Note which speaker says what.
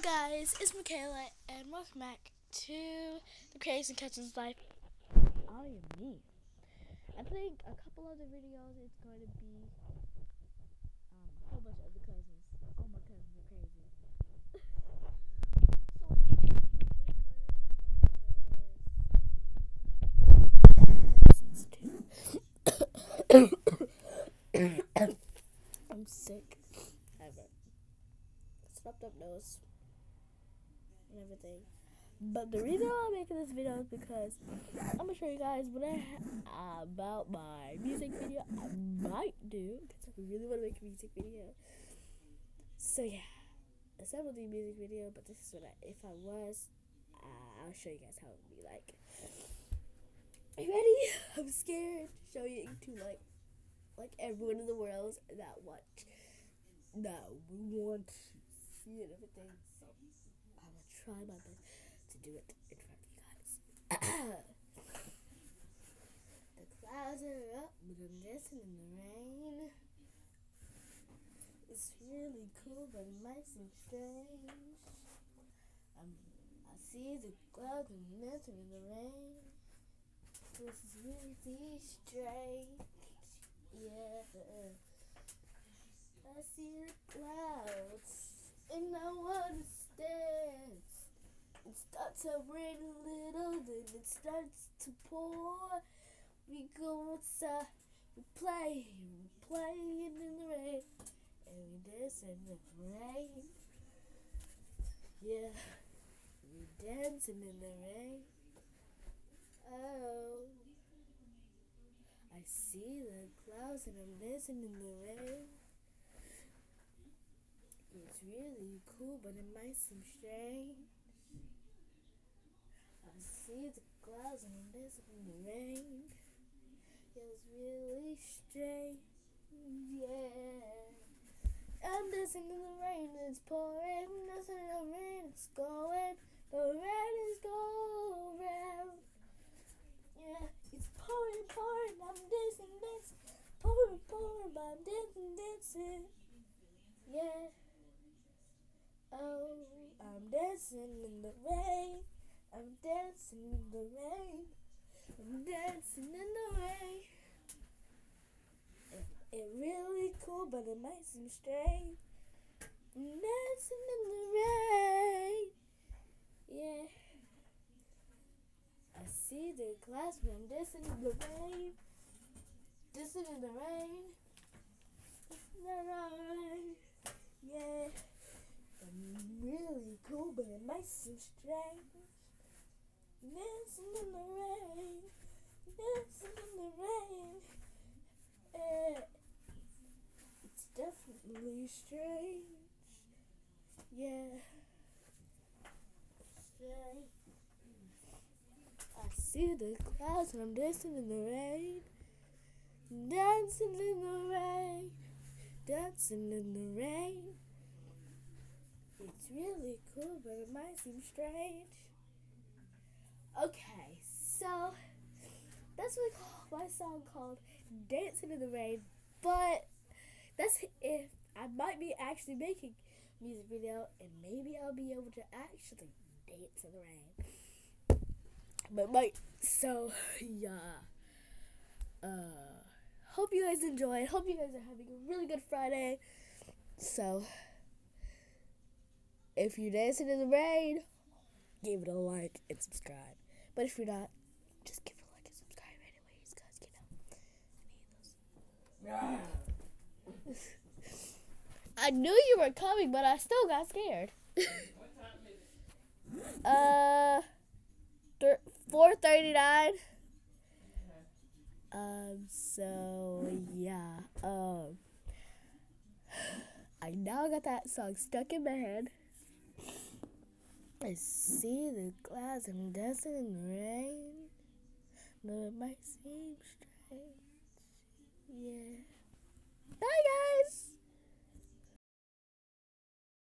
Speaker 1: guys, it's Michaela, and welcome back to the Crazy Cousins Life. I am me. I think a couple other videos it's going to be a whole bunch of other cousins. All my cousins are crazy. So I'm sick. I have a stuffed up nose and everything. But the reason why I'm making this video is because I'm gonna show you guys what about my music video I might do, because I really want to make a music video. So yeah, it's not really a music video, but this is what if I was, I'll show you guys how it would be like. Are you ready? I'm scared to show you to like everyone in the world that want to see it and everything. So I will try my best to do it in front of you guys. The clouds are up, but I'm dancing in the rain. It's really cool, but it might seem strange. I see the clouds and I'm dancing in the rain. This is really strange. Yeah. I see the clouds and I wanna dance. It starts to rain a little, then it starts to pour. We go outside, we playing in the rain, and we dance in the rain. Yeah, we dancing in the rain. Oh, I see the clouds and I'm dancing in the rain. It's really cool, but it might seem strange. I see the clouds and I'm dancing in the rain. It's really strange, yeah. I'm dancing in the rain, it's pouring. Dancing in the rain, it's going. The rain is going round. Yeah, it's pouring. I'm dancing. Pouring, but I'm dancing. Yeah. Oh, I'm dancing in the rain. I'm dancing in the rain. I'm dancing in the rain. It's really cool, but it might seem strange. I'm dancing in the rain. Yeah. I see the clouds, but I'm dancing in the rain. Dancing in the rain. Dancing in the rain. Yeah. I'm really cool, but it might seem strange. Dancing in the rain. Dancing in the rain. It's definitely strange. Yeah. Strange. I see the clouds and I'm dancing in the rain. Dancing in the rain. Dancing in the rain. It's really cool, but it might seem strange. Okay, so that's what I call my song called Dancing in the Rain. But that's if I might be actually making a music video, and maybe I'll be able to actually dance in the rain. But might, so yeah. Hope you guys enjoy. Hope you guys are having a really good Friday. So if you're dancing in the rain, give it a like and subscribe. But if you're not, just give it a like and subscribe anyways, because I need those. I knew you were coming, but I still got scared. 4:39. So yeah. I now got that song stuck in my head. I see the clouds and I'm dancing in the rain. No, it might seem strange. Yeah. Bye, guys.